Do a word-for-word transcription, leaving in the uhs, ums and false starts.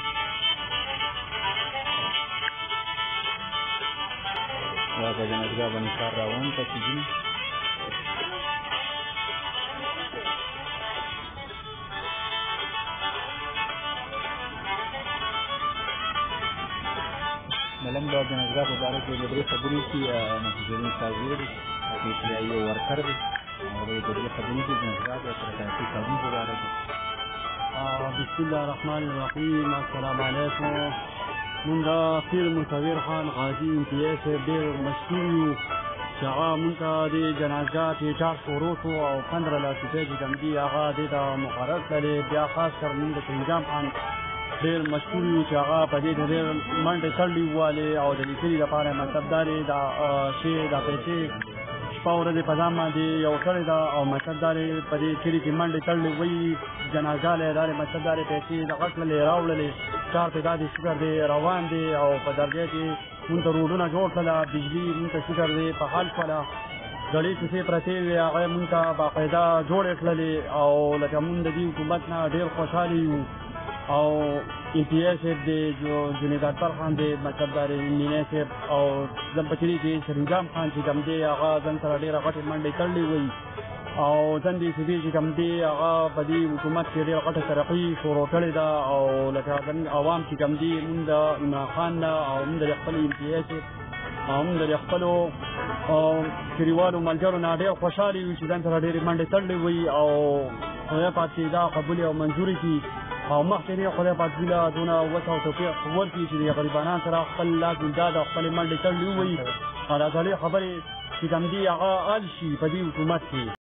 دا په جنازګاه باندې کار روان ته چې ځینې ملنګ د جنازګاه په باره کې د درې خبرې وکړي نفیظالدین صابر هغوی یو ورکر دی هغوی د درې خبرې وکړي جنازګاه د ترقیاتي کارونو په باره کې. بسم الله الرحمن الرحیم. السلام علیکم. مونږ د پیر مصور خان غازي امتیاز صاحب ډېر مشهور یو چې هغه مونږ ته د جنازګاه ټیټار شروع شو او پندره لاس روپۍ چې کوم دي هغه دې ته مقرر کړلې. بیا خاص کر مونږ د پنجام خان ډېر مشهور یو چې هغه په دې ډېر منډې تړلې والې او د لیکلي لپاره مطلب دا دی دا شی دا پیسې شپه ورځې په ځان باندې یو کړې ده او مطلب دا دی په دې کلي کې منډې تړلې وایي جنازه لی دا دی مطلب دا دی پیسې دغه کړلې راوړلې چار ته دا دی شکر دی روان دی او په درګۍ کې مونږ ته روډونه جوړ کړله بجلي مونږ ته شکر دی په حال شوله زړې کوڅې پرتې وې هغه مونږ ته باقاعده جوړې کړلې او لکه مونږ د دې حکومت نه ډېر خوشحاله یو او امتیاز صاحب دی جنید اکبر خان دی مطلب دا دی مینی صاحب او زنپچري کې سرنجام خان چې کوم دی هغه ځان سره ډېره غټې منډې تړلې وایي او ځان دې صوبې چې کوم دی هغه په دې حکومت کې ډېره غټه ترقي شروع کړې ده او لکه زموږ عوام چې کوم دي مونږ د عمران خان نه او مونږ د خپل امتیاز صاحب او مونږ د خپلو کلیوالو ملګرو نه ډېر خوشحاله یو چې ځان سره ډېرې منډې تړلې وایي او خدای پاک چې دا قبول او منظورې کړي او مخکې نه خدای پاک دې له دونه وسع او توفیق ورکړي چې د غریبانان سره خپل لاس ګلداد او خپلې منډې تړلې ووایي او دا ټولې خبرې چې کوم دي هغه حل شي په دې حکومت کې.